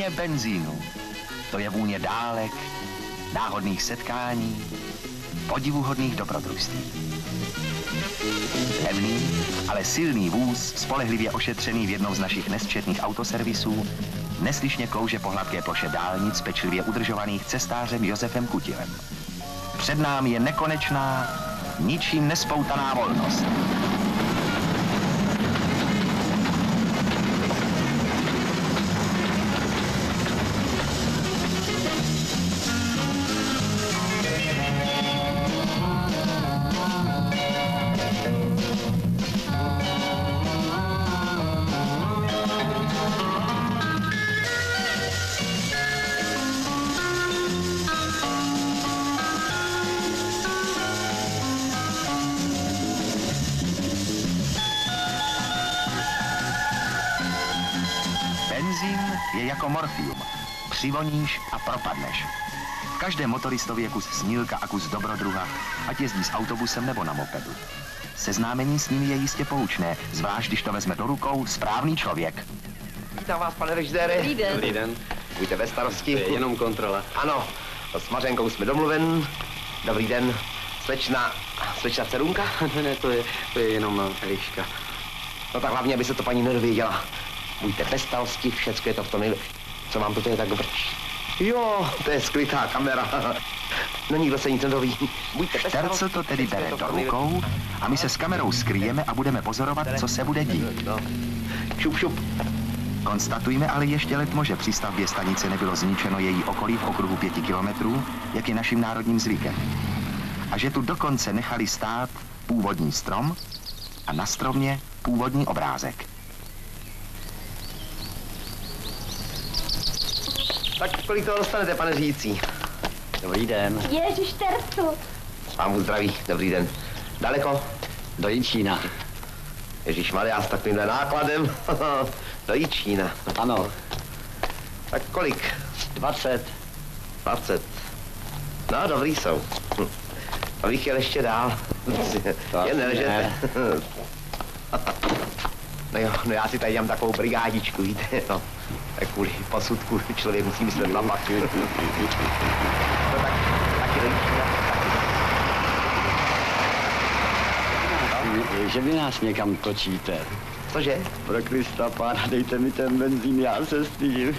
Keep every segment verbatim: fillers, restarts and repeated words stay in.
Vůně benzínu. To je vůně dálek, náhodných setkání, podivuhodných dobrodružství. Levný, ale silný vůz, spolehlivě ošetřený v jednom z našich nesčetných autoservisů, neslyšně klouže po hladké ploše dálnic pečlivě udržovaných cestářem Josefem Kutilem. Před námi je nekonečná, ničím nespoutaná volnost. Je jako morfium. Přivoníš a propadneš. V každém motoristovi je kus snílka a kus dobrodruha, ať jezdí s autobusem nebo na mopedu. Seznámení s ním je jistě poučné, zvlášť když to vezme do rukou správný člověk. Vítám vás, pane režisére. Dobrý den. Dobrý den. Buďte ve starosti. To je jenom kontrola. Ano, s Mařenkou jsme domluven. Dobrý den. Slečna, slečna Cerunka? Ne, ne, to je, to je jenom Eliška. No tak hlavně, aby se to paní nedověděla. Buďte ve starosti, všecko je to v tom nejlepší. Co vám to je tak vrčí? Jo, to je skrytá kamera. No nikdo se nic nedoví. Buďte ve starosti. Tercel to tedy bere do rukou a my se s kamerou skryjeme a budeme pozorovat, co se bude dít. No. Šup, šup. Konstatujme ale ještě letmo, že při stavbě stanice nebylo zničeno její okolí v okruhu pěti kilometrů, jak je naším národním zvykem. A že tu dokonce nechali stát původní strom a na stromě původní obrázek. Tak kolik toho dostanete, pane řídící? Dobrý den. Ježiš, Tercu. Pámu zdraví, dobrý den. Daleko? Do Jičína. Ježišmarja, s takovýmhle nákladem. Do Jičína. Ano. Tak kolik? Dvacet. Dvacet. No, dobrý jsou. Hm. Abych jel ještě dál. Jen nelžete. No jo, no já si tady dělám takovou brigádičku, víte, no. Tak kvůli posudku člověk musí myslet na pak. No tak, taky do Jičína. Že vy nás někam točíte. Cože? Pro Krista pána, dejte mi ten benzín, já se stydím.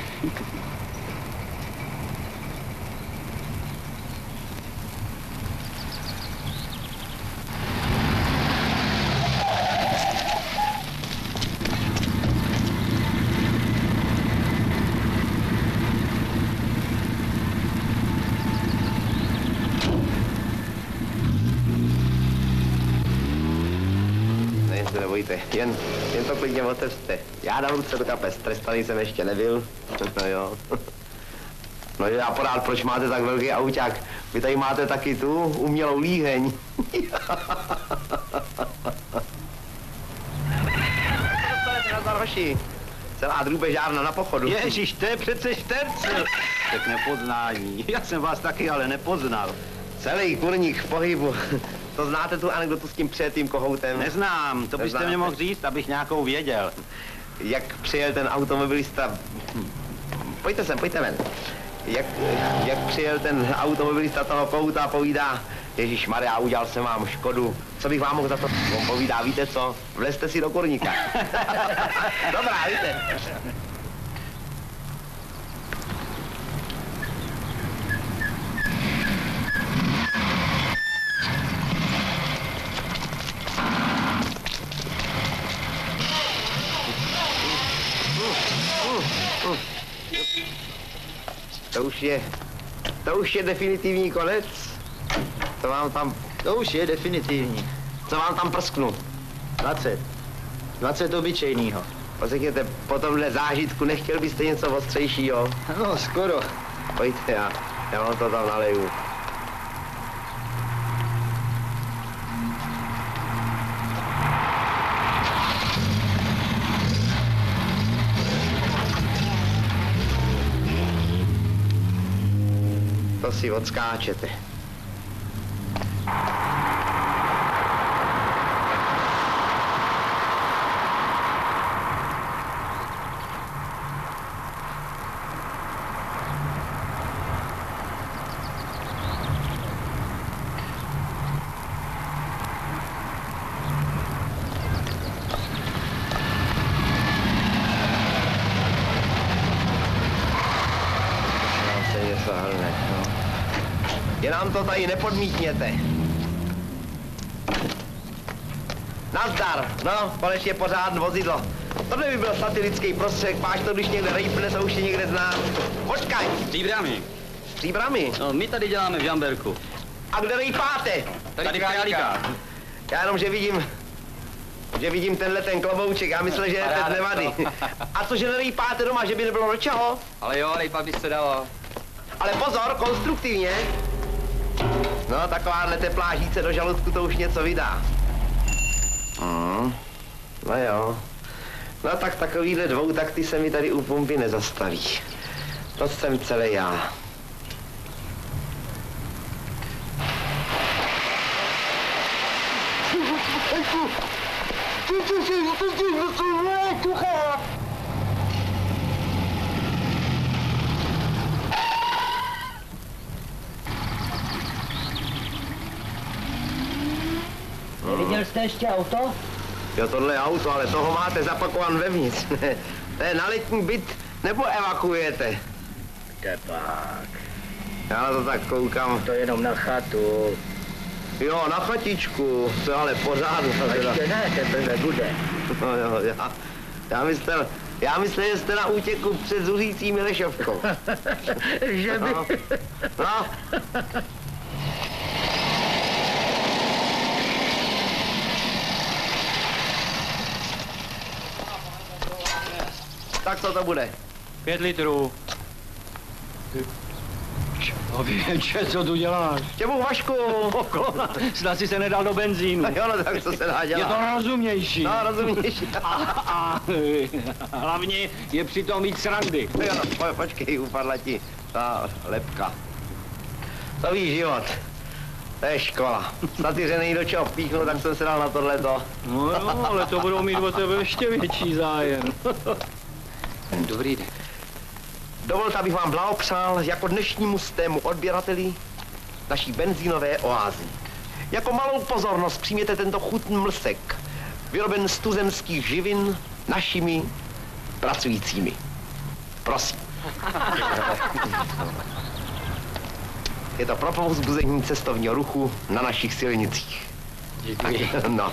Jen, jen to klidně otevřte. Já dám ruce do kapes, trestaný jsem ještě nebyl. No jo. No já porád, proč máte tak velký auťák? Vy tady máte taky tu umělou líheň. Dostanete na zarhoši. Celá drůbežárna na pochodu. Ježíš, to je přece Štercel. Tak nepoznání. Já jsem vás taky ale nepoznal. Celý kurník v pohybu. To znáte tu anekdotu s tím přijetým kohoutem? Neznám, to byste Neznáte? mě mohl říct, abych nějakou věděl. Jak přijel ten automobilista... Pojďte sem, pojďte ven. Jak, jak přijel ten automobilista toho kohouta a povídá, Ježišmarja, udělal jsem vám škodu, co bych vám mohl za to... On povídá, víte co, vlezte si do kurníka. Dobrá, víte. To už je, to už je definitivní konec. To vám tam, To už je definitivní. co vám tam prsknu. dvacet. dvacet obyčejnýho. Řekněte, po tomhle zážitku nechtěl byste něco ostřejšího? No, skoro. Pojďte, já, já vám to tam naleju. To si odskáčete. nám to tady nepodmítněte. Nazdar, no, konečně pořádné vozidlo. Tohle by byl satirický prostředek, máš to, když někde rejpne, to už je někde zná. Počkaj. Příbramy. S příbramy? No, my tady děláme v Žamberku. A kde rejpáte? Tady, tady v Králíkách. Já jenom, že vidím, že vidím tenhle ten klobouček, já myslím, že je ten nevady. A co, že nerejpáte doma, že by nebylo do čeho? Ale jo, rejpat by se dalo. Ale pozor, konstruktivně. No, takováhle teplá žíce do žaludku to už něco vydá. Mm. No jo. No tak takovýhle dvou takty se mi tady u pumpy nezastaví. To jsem celý já. Neviděl jste ještě auto? Jo, tohle je auto, ale toho máte zapakovan vevnitř. To je na letní byt, nebo evakuujete? Tepák. Já na to tak koukám. To jenom na chatu. Jo, na chatičku, to je ale pořádno. A ještě ne, teprve bude. No jo, já, já myslel, já myslel, že jste na útěku před zuřící Milešovkou. Že by... No. No. Tak co to bude? Pět litrů. Ověče, co tu děláš? Těmu Vašku! Poklona, snad si se nedal do benzínu. Jo, no tak co se dá dělat? Je to rozumnější. No, rozumnější. A, a hlavně je přitom víc srandy. Jo, no, po, počkej, upadla ti ta lepka. To víš, život. To je škola. Snad ty, že nejde do čeho píchnout, tak jsem se dal na tohleto. No jo, ale to budou mít o tebe ještě větší zájem. Dobrý den. Dovolte, abych vám blahopřál jako dnešnímu stému odběrateli naší benzínové oázy. Jako malou pozornost přijměte tento chutný mlsek, vyroben z tuzemských živin našimi pracujícími. Prosím. Je to pro povzbuzení cestovního ruchu na našich silnicích. Děkuji. No.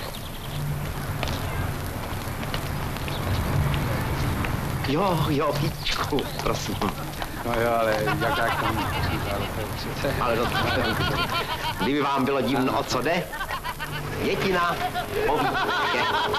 Jo, jo, píčku, prosím. No jo, ale jak jak tam přece. Ale to, kdyby vám bylo divno, o co jde, jetina, povídě.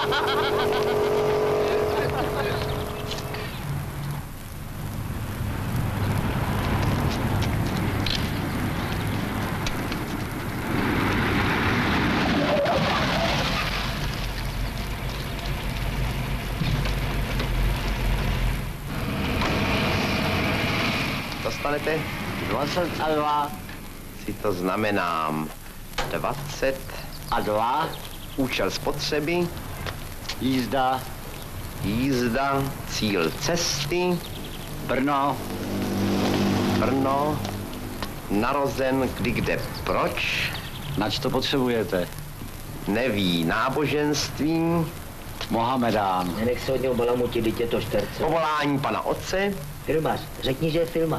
Dostanete? dvacet a dva. Si to znamenám dvacet A dva. účel spotřeby, Jízda. jízda, cíl cesty, Brno. Brno, narozen kdy, kde, proč, Nač to potřebujete? neví náboženství, Mohamedán. Nenech se od něho balamutit, teď je to šterce. povolání pana otce, Filmař, řekni, že je filmař.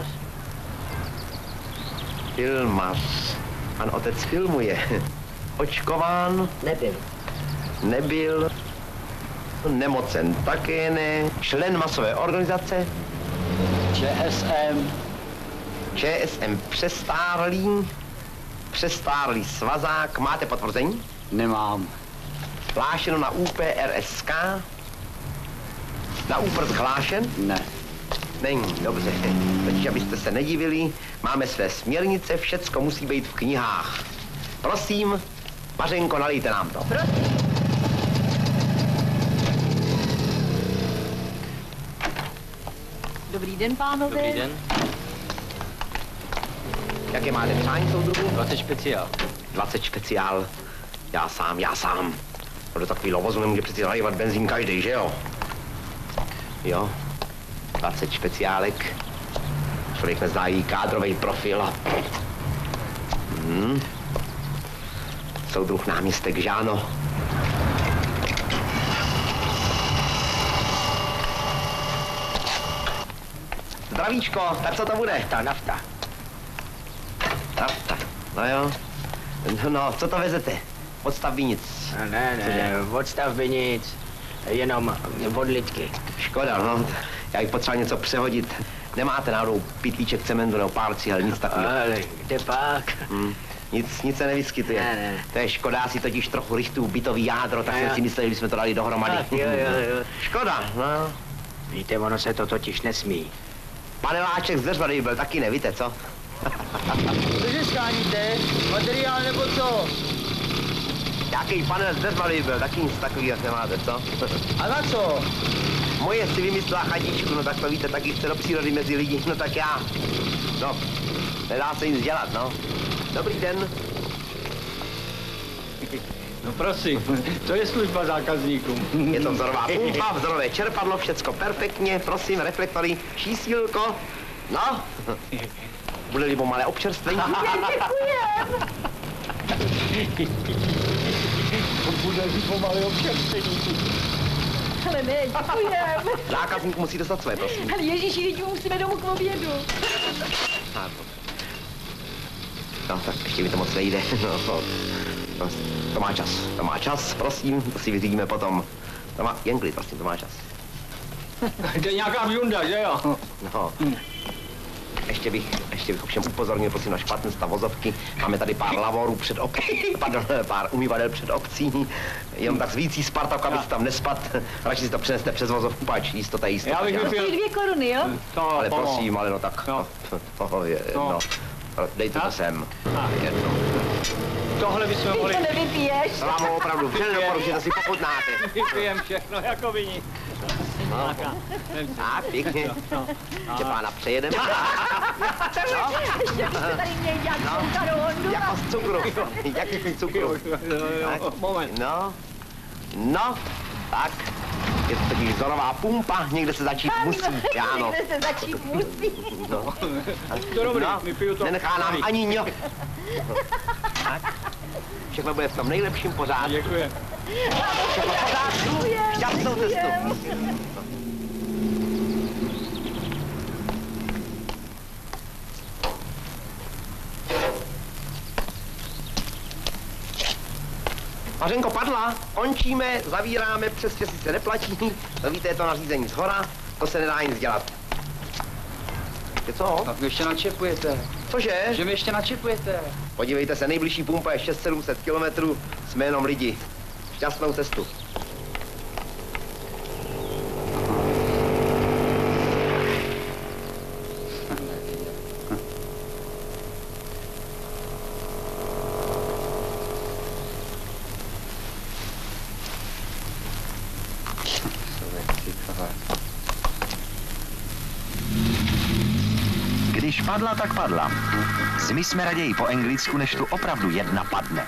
filmař, pan otec filmuje, očkován, Nebyl. nebyl, nemocen také ne, člen masové organizace, ČSM. ČSM přestárlý, přestárlý svazák, máte potvrzení? Nemám. Hlášeno na U P R S K, na ÚPRS hlášen? Ne. Není, dobře. Totiž, abyste se nedivili, máme své směrnice, všecko musí být v knihách. Prosím, Mařenko, nalijte nám to. Dobrý den, pánové. Dobrý den. Jaké máte přání soudruhu? dvacet speciál. dvacet speciál. Já sám, já sám. No do takový lovozu nemůže přeci nalévat benzín každý, že jo? Jo, dvacet speciálek. Člověk nezná jí kádrový profil a... Hmm. Soudruh náměstek Žáno. Zdravíčko, tak co to bude? Ta nafta. Nafta. No jo. No, no, co to vezete? Od stavbinic. Ne, ne, od stavbinic, jenom od lidky. Škoda, no. Já bych potřeboval něco přehodit. Nemáte náhodou pitlíček cementu nebo pár cihel, nic takového? Ale kde pak? Hmm. Nic, nic se nevyskytuje. Ne, ne. To je škoda, já si totiž trochu rychtu bytový jádro, tak A jsem jo. si myslel, že bychom to dali dohromady. Tak, jo, jo, jo. Škoda, no. Víte, ono se to totiž nesmí. Paneláček z dveřbady byl taky, nevíte, co? Cože skáníte? Materiál nebo co? Jaký panel z dveřbady byl, taky nic takového nemáte, co? A na co? Moje si vymyslela chatičku, no tak to víte, taky chce do přírody mezi lidi, no tak já. No, nedá se nic dělat, no. Dobrý den. No prosím, to je služba zákazníkům. Je to vzorová pumpa, vzorové čerpadlo, všecko perfektně, prosím, reflektory, čísílko. No, bude-li pomalé občerstvení. Bude-li pomalé občerstvení. Ale ne, děkujem. Zákazník musí dostat své, prosím. Ale Ježíši, teď musíme domů k obědu. No, tak ještě mi to moc nejde. No, no, no, to má čas, to má čas, prosím, to si vyřídíme potom. To má, jen klid, prosím, to má čas. To je nějaká bžunda, že jo? No. Ještě bych, ještě bych ovšem upozornil, prosím, na špatný stav vozovky. Máme tady pár lavorů před ok... Pardon, pár umývadel před obcí. Jenom tak zvící Spartak, aby si tam nespad. Radši si to přeneste přes vozovku, pač jistota, jistota. Já bych dělá. vypil- Ty dvě koruny, jo? To, Ale pomo. prosím, ale no tak, No. no, to je, No. no. Dejte to A? sem. A. Jedno. Tohle bychom Ty mohli... to nevypiješ. To vám ho opravdu vřele doporučuji, to si pochutnáte. Vypijem všechno jako vyní. No. Tak, pěkně. Že pána přejedeme. Ještě byste tady měli dělat No. koukanou hondu. Jako z cukru. Jak z cukru. Tak. Moment. No. No. Tak. Je to totiž vzorová pumpa, někde se začít musí. Ano. Někde se začít musí. No. To dobrý, No. vypiju to. Nenechá nám ani ňo. Tak. Všechno bude v tom nejlepším pořádku. Děkuji. Všechno v pořádku. Šťastnou cestu. Mařenko padla, končíme, zavíráme, přes že si se neplatí. To víte, je to nařízení zhora, to se nedá nic dělat. Je co? Tak mě ještě načepujete. Cože? Že mě ještě načepujete. Podívejte se, nejbližší pumpa je šest set sedm set kilometrů, jsme jenom lidi. Šťastnou cestu. Když padla, tak padla. My jsme raději po anglicku, než tu opravdu jedna padne.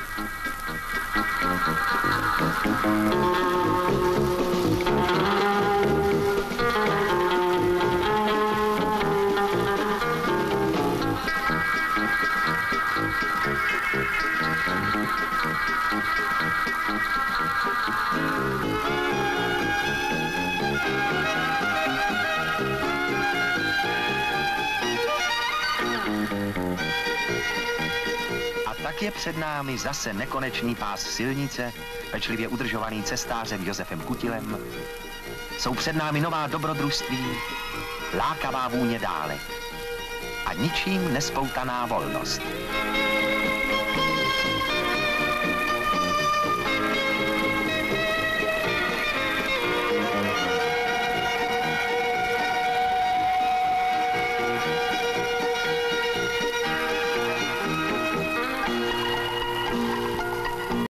Tak je před námi zase nekonečný pás silnice, pečlivě udržovaný cestářem Josefem Kutilem. Jsou před námi nová dobrodružství, lákavá vůně dále a ničím nespoutaná volnost.